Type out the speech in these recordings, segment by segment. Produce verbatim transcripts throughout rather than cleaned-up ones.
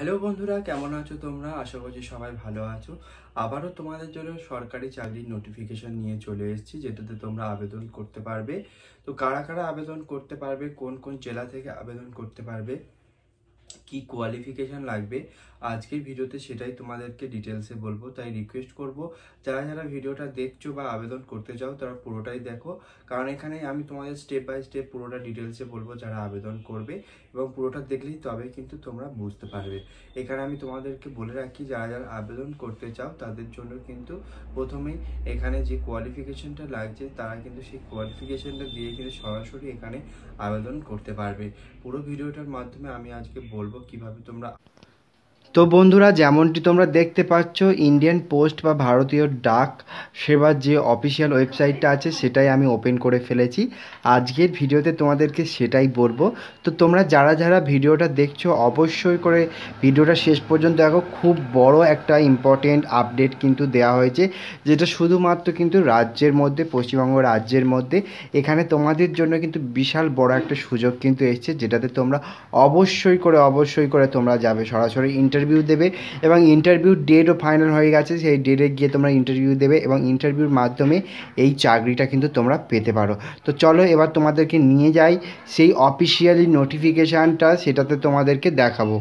Hello বন্ধুরা, কেমন আছো তোমরা? আশা করছি সবাই ভালো আছো। আবারও তোমাদের জন্য সরকারি চাকরির নোটিফিকেশন নিয়ে চলে এসেছি, যেটাতে তোমরা আবেদন করতে পারবে। তো কারা কারা আবেদন করতে পারবে, কোন কোন জেলা থেকে আবেদন করতে পারবে, কি কোয়ালিফিকেশন লাগবে, আজকের ভিডিওতে সেটাই তোমাদেরকে ডিটেলসে বলবো। তাই রিকোয়েস্ট করব, যারা যারা ভিডিওটা দেখছো বা আবেদন করতে চাও তারা পুরোটাই দেখো, কারণ এখানে আমি তোমাদের স্টেপ বাই স্টেপ পুরোটা ডিটেলসে বলবো যারা আবেদন করবে, এবং পুরোটা দেখলেই তবে কিন্তু তোমরা বুঝতে পারবে। এখানে আমি তোমাদেরকে বলে রাখি, যারা যারা আবেদন করতে চাও তাদের জন্য কিন্তু প্রথমেই এখানে যে কোয়ালিফিকেশনটা লাগছে তারা কিন্তু সেই কোয়ালিফিকেশনটা দিয়ে কিন্তু সরাসরি এখানে আবেদন করতে পারবে। পুরো ভিডিওটার মাধ্যমে আমি আজকে বলবো কিভাবে তোমরা। তো বন্ধুরা, যেমনটি তোমরা দেখতে পাচ্ছ, ইন্ডিয়ান পোস্ট বা ভারতীয় ডাক সেবার যে অফিসিয়াল ওয়েবসাইটটা আছে সেটাই আমি ওপেন করে ফেলেছি। আজকের ভিডিওতে তোমাদেরকে সেটাই বলবো। তো তোমরা যারা যারা ভিডিওটা দেখছো অবশ্যই করে ভিডিওটা শেষ পর্যন্ত দেখো। খুব বড় একটা ইম্পর্টেন্ট আপডেট কিন্তু দেওয়া হয়েছে, যেটা শুধুমাত্র কিন্তু রাজ্যের মধ্যে, পশ্চিমবঙ্গ রাজ্যের মধ্যে। এখানে তোমাদের জন্য কিন্তু বিশাল বড় একটা সুযোগ কিন্তু এসছে, যেটাতে তোমরা অবশ্যই করে অবশ্যই করে তোমরা যাবে, সরাসরি ইন্টারভিউ দেবে, এবং ইন্টারভিউ ডেটও ফাইনাল হয়ে গেছে। সেই ডেটে গিয়ে তোমরা ইন্টারভিউ দেবে এবং ইন্টারভিউর মাধ্যমে এই চাকরিটা কিন্তু তোমরা পেতে পারো। তো চলো এবার তোমাদেরকে নিয়ে যাই সেই অফিসিয়ালি নোটিফিকেশানটা, সেটাতে তোমাদেরকে দেখাবো।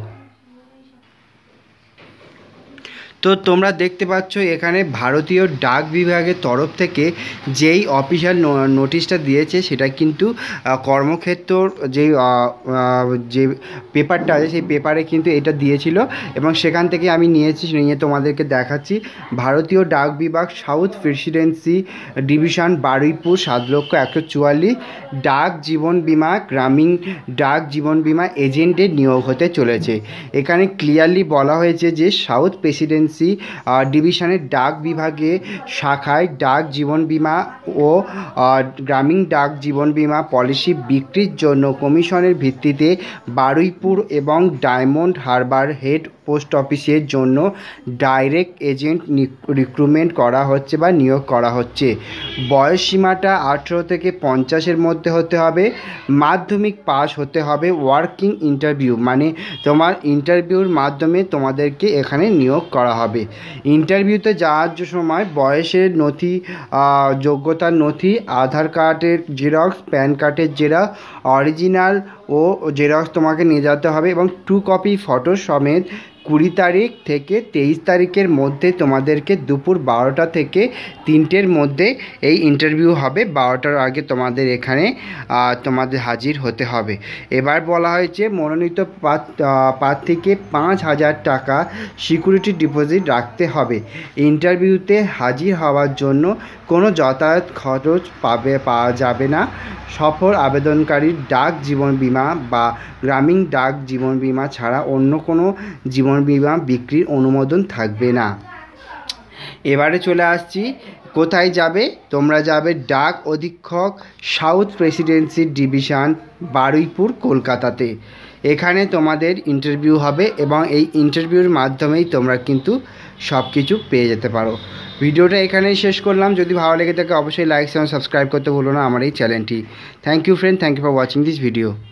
তো তোমরা দেখতে পাচ্ছ এখানে ভারতীয় ডাক বিভাগের তরফ থেকে যেই অফিসিয়াল নোটিশটা দিয়েছে সেটা কিন্তু কর্মক্ষেত্রর যে যে পেপারটা আছে সেই পেপারে কিন্তু এটা দিয়েছিল, এবং সেখান থেকে আমি নিয়েছি, নিয়ে তোমাদেরকে দেখাচ্ছি। ভারতীয় ডাক বিভাগ সাউথ প্রেসিডেন্সি ডিভিশন বারুইপুর সাত লক্ষ একশো চুয়াল্লিশ ডাক জীবন বিমা গ্রামীণ ডাক জীবন বিমা এজেন্টের নিয়োগ হতে চলেছে। এখানে ক্লিয়ারলি বলা হয়েছে যে সাউথ প্রেসিডেন্সি ডিভিশনের ডাক বিভাগে শাখায় ডাক জীবন বিমা ও গ্রামীণ ডাক জীবন বিমা পলিসি বিক্রির জন্য কমিশনের ভিত্তিতে বারুইপুর এবং ডায়মন্ড হারবার হেড পোস্ট অফিসের জন্য ডাইরেক্ট এজেন্ট রিক্রুটমেন্ট করা হচ্ছে বা নিয়োগ করা হচ্ছে। বয়স সীমাটা আঠেরো থেকে পঞ্চাশের মধ্যে হতে হবে, মাধ্যমিক পাস হতে হবে, ওয়ার্কিং ইন্টারভিউ মানে তোমার ইন্টারভিউর মাধ্যমে তোমাদেরকে এখানে নিয়োগ করা হবে। ইন্টারভিউতে যাওয়ার সময় বয়সের নথি, যোগ্যতার নথি, আধার কার্ডের জেরক্স, প্যান কার্ডের জেরক্স, অরিজিনাল ও জেরক্স তোমাকে নিয়ে যেতে হবে, এবং টু কপি ফটো সমেত কুড়ি তারিখ থেকে তেইশ তারিখের মধ্যে তোমাদেরকে দুপুর বারোটা থেকে তিনটের মধ্যে এই ইন্টারভিউ হবে। বারোটার আগে তোমাদের এখানে তোমাদের হাজির হতে হবে। এবার বলা হয়েছে মনোনীত প্রার্থীকে পাঁচ হাজার টাকা সিকিউরিটি ডিপোজিট রাখতে হবে। ইন্টারভিউতে হাজির হওয়ার জন্য কোনো যাতায়াত খরচ পাবে পাওয়া যাবে না। সফল আবেদনকারীর ডাক জীবন বিমা বা গ্রামীণ ডাক জীবন বিমা ছাড়া অন্য কোনো জীবন বিমা বিক্রির অনুমোদন থাকবে না। এবারে চলে আসছি কোথায় যাবে। তোমরা যাবে ডাক অধীক্ষক সাউথ প্রেসিডেন্সি ডিভিশন বারুইপুর কলকাতাতে। এখানে তোমাদের ইন্টারভিউ হবে, এবং এই ইন্টারভিউর মাধ্যমেই তোমরা কিন্তু সব কিছু পেয়ে যেতে পারো। ভিডিওটা এখানেই শেষ করলাম। যদি ভালো লেগে থাকে অবশ্যই লাইক এবং সাবস্ক্রাইব করতে ভুলো না আমার এই চ্যানেলটি। Thank you friend, thank you for watching this video.